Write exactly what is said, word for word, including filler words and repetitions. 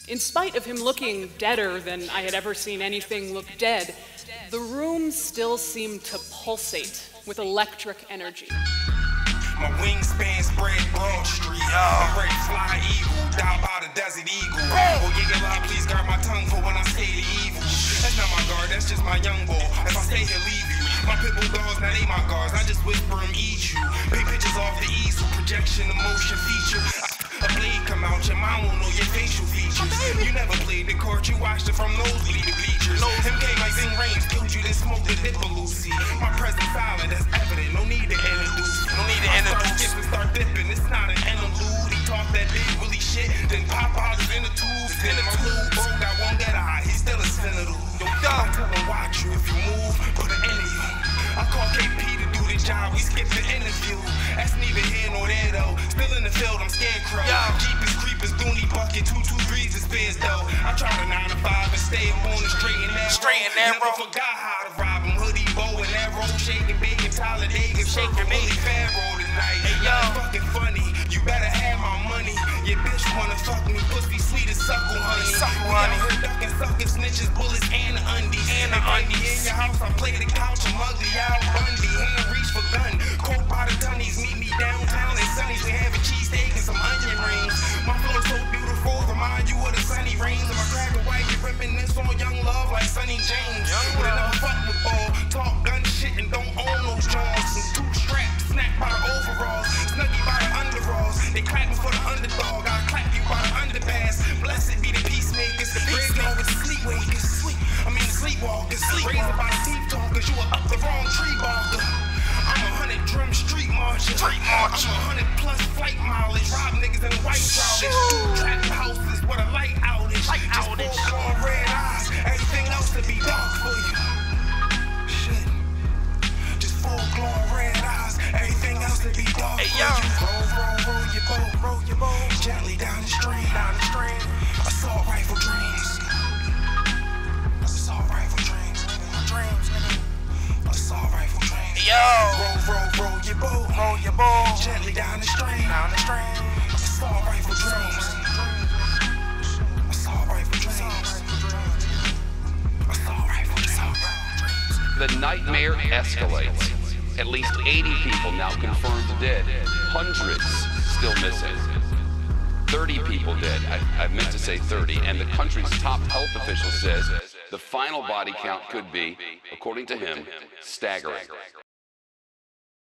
In spite of him looking deader than I had ever seen anything look dead, the room still seemed to pulsate with electric energy. My wingspan spread Broad Street. I'm ready to fly eagle, die by the desert eagle. Oh yeah, yeah, Lord, please guard my tongue for when I say the evil. That's not my guard, that's just my young boy. If I stay here, leave you. My pit bull dogs, now they my guards. I just whisper them, eat you. Big pictures off the easel, projection, emotion feature. A blade come out, your mom won't know your facial features. You never played the court, you watched it from nosebleed to bleachers. Him came like Zing Range, killed you, then smoked the dip of Lucy. My presence silent, that's evident, no need to introduce. No need to introduce. Start skipping, start dipping, it's not an interlude. He talk that big willy shit, then pop out his inner tubes. Then my little bro got one good eye, he's still a senator. Yo, I tell him watch you, if you move, put an end to you. I call K P to do the job, we skip the interview. That's neither here nor there though. Still in the field, I'm scarecrow. Jeepers, creepers, Dooney bucket, two two threes is spares though. I try to nine to five and stay up on the straight and narrow. Straight and narrow. Never forgot how to rob him. Hoodie, bow and arrow, shaking, baking, Talladega, shaking, Willie Pharaoh tonight. Hey yo, fucking funny. You better have my money. Your bitch wanna fuck me, pussy sweet as suckle honey. Suckle honey. We out here ducking, sucking, snitches, bullets, and the undies. And the undies. In your house, I play the couch, I'm ugly, Al Bundy. Hand reach for gun, coke by the tunnies. Meet me downtown in Sunny's. We have a cheesesteak and some onion rings. My flow so beautiful, remind you of the sunny rains. And my cracker white, you reminisce on young love like Sonny James. But I never fuck with ball, talk gun shit and don't own those jaws. And two straps, snap by the overalls, snuggy by the underalls. They clapping for the underdog, I clap you by the underpass. Blessed be the peacemakers, the peacemakers, the sleepwakers. I mean the sleepwalkers, raised by the teeth talkers. You were up the wrong tree barker. I'm a hundred drum street marcher. Street marcher. I'm a hundred plus flight mileage. Rob niggas in white trousers. Trap houses with a light outage. Light Just outage. Full on red eyes. Everything else to be dark for you. Shit. Just full glowing red eyes. Everything else to be dark hey, for yo. you. Roll, roll, roll your boat, roll your boat. Gently down the stream, down the stream. Assault rifle dreams. Assault rifle dreams, nigga. Dreams, nigga. Assault rifle dreams. Yo. Roll, roll, roll your boat, roll your boat. Gently down the stream, down the stream. Assault rifle dreams. Assault rifle dreams. Assault rifle dreams. The nightmare escalates. At least eighty people now confirmed dead. Hundreds still missing. thirty people dead. I, I meant to say thirty. And the country's top health official says the final body count could be, according to him, staggering.